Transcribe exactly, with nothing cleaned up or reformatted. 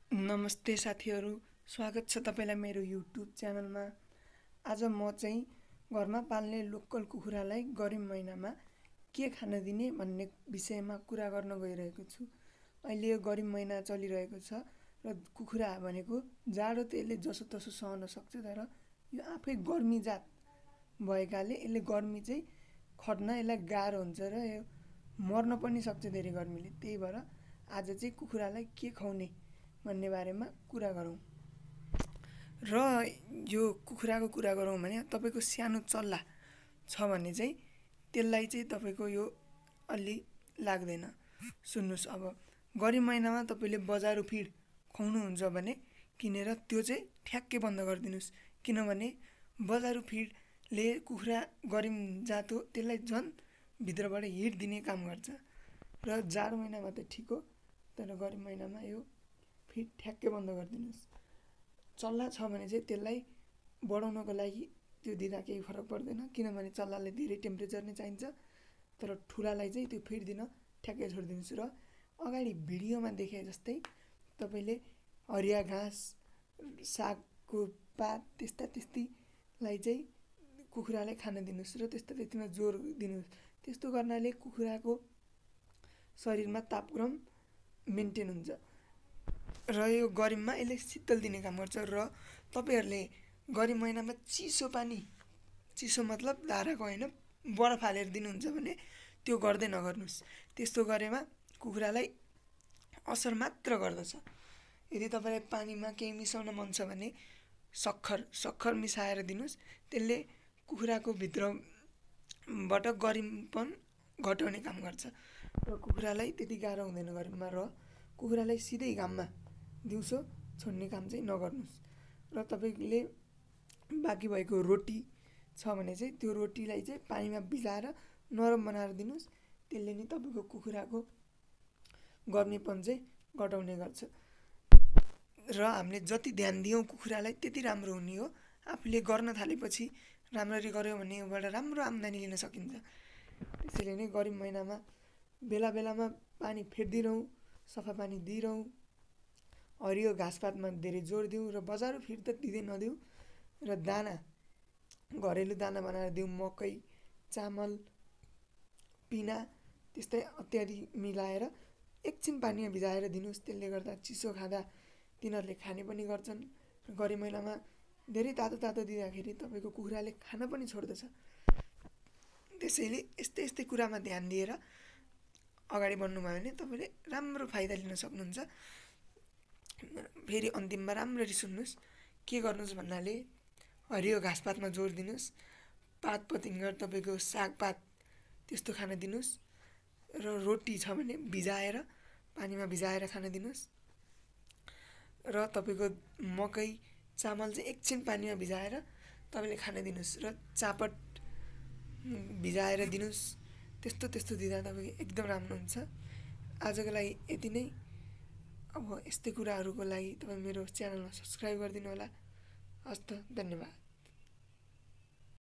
नमस्ते साथीहरू, स्वागत छ तपाईलाई मेरो युट्युब च्यानलमा। आज म चाहिँ घरमा पाल्ने लोकल कुखुरालाई गर्मी महिनामा के खान दिने भन्ने विषयमा कुरा गर्न गइरहेको छु। अहिले यो गर्मी महिना चलिरहेको छ र कुखुरा भनेको जाडो त यसले जसो तसो सहन सक्छ, तर यो आफै गर्मी जात भएकाले यसले गर्मी चाहिँ खट्न यसलाई गाह्रो हुन्छ र यो मर्न पनि सक्छ धेरै गर्मीले। त्यही भएर आज चाहिँ कुखुरालाई के खुवाउने भन्ने बारेमा कुरा गरौँ। र यो कुखुराको कुरा गरौँ भने तपाईको सानो चल्ला छ भने चाहिँ त्यसलाई चाहिँ तपाईको यो अलि लाग्दैन। सुन्नुस्, अब गर्मी महिनामा तपाईले बजारु फिड खुवाउनुहुन्छ भने किनेर त्यो चाहिँ ठ्याक्कै बन्द गरिदिनुस्, किनभने बजारु फिडले कुखुरा गर्मी जात हो, त्यसलाई झन् भित्रबाट हिट दिने काम गर्छ। र जाडो महिनामा त ठिक हो, तर गर्मी महिनामा यो फिड ठ्याक्कै बन्द गरिदिनुस्। चल्ला छ भने चाहिँ त्यसलाई बढाउनको लागि त्यो दिँदा केही फरक पर्दैन, किनभने चल्लालाई धेरै टेम्परेचर नै चाहिन्छ। तर ठुलालाई चाहिँ त्यो फिड दिन ठ्याक्कै छोडिदिनुस्। र अगाडि भिडियोमा देखे जस्तै तपाईले हरिया घाँस, सागको पात त्यस्ता त्यस्तीलाई चाहिँ कुखुरालाई खान दिनुस् र त्यस्ता त्यस्तीमा जोड दिनुस्। त्यस्तो गर्नाले कुखुराको शरीरमा तापक्रम मेन्टेन हुन्छ र यो गर्मीमा यसले शीतल दिने काम गर्छ। र तपाईहरुले गर्मी महिनामा चिसो पानी, चिसो मतलब धाराको हैन, बरफ हालेर दिनुहुन्छ भने त्यो गर्दै नगर्नुस्। त्यस्तो गरेमा कुखुरालाई असर मात्र गर्दछ। यदि तपाईलाई पानीमा केही मिसाउन मन छ भने सक्खर सक्खर मिसाएर दिनुस्। त्यसले कुखुराको भित्रबाट गर्मीपन घटाउने काम गर्छ र कुखुरालाई त्यति गाह्रो हुँदैन गर्मीमा। र कुखुरालाई सिधै घाममा दिउँसो छोड्ने काम चाहिँ नगर्नुस्। र तपाईले बाँकी भएको रोटी छ भने चाहिँ त्यो रोटीलाई चाहिँ पानीमा भिजाएर नरम बनाएर दिनुस्। त्यसले नि तपाईको कुखुराको गर्मीपन चाहिँ घटाउने गर्छ। र हामीले जति ध्यान दियौँ कुखुरालाई त्यति राम्रो हुने हो। आफूले गर्न थालेपछि राम्ररी गर्यो भने योबाट राम्रो आम्दानी लिन सकिन्छ। त्यसैले नै गर्मी महिनामा बेला बेलामा पानी फेर्दिरहँ, सफा पानी दिइरहँ, हरियो घाँसपातमा धेरै जोड दिउँ र बजारु फिड त दिँदै नदिउँ। र दाना घरेलु दाना बनाएर दिउँ, मकै, चामल, पिना त्यस्तै इत्यादि मिलाएर एकछिन पानीमा भिजाएर दिनुस्। त्यसले गर्दा चिसो खाँदा तिनीहरूले खाने पनि गर्छन्। गर्मी महिनामा धेरै तातो तातो दिँदाखेरि तपाईको कुखुराले खान पनि छोड्दछ। त्यसैले यस्तै यस्तै कुरामा ध्यान दिएर अगाडि बढ्नुभयो भने तपाईले राम्रो फाइदा लिन सक्नुहुन्छ। फेरि अन्तिममा राम्ररी सुन्नुस्। के गर्नुस् भन्नाले हरियो घाँसपातमा जोड दिनुस्, पात पतिङ्गर तपाईको सागपात त्यस्तो खान दिनुस्। र रोटी छ भने भिजाएर पानीमा भिजाएर खान दिनुस्। र तपाईको मकै, चामल चाहिँ एकछिन पानीमा भिजाएर तपाईले खान दिनुस्। र चापट भिजाएर दिनुस्। त्यस्तो त्यस्तो दिँदा तपाईको एकदम राम्रो हुन्छ। आजको लागि यति नै। अब यस्तै कुराहरुको लागि तपाई मेरो च्यानलमा सब्स्क्राइब गरिदिनु होला। हस्त, धन्यवाद।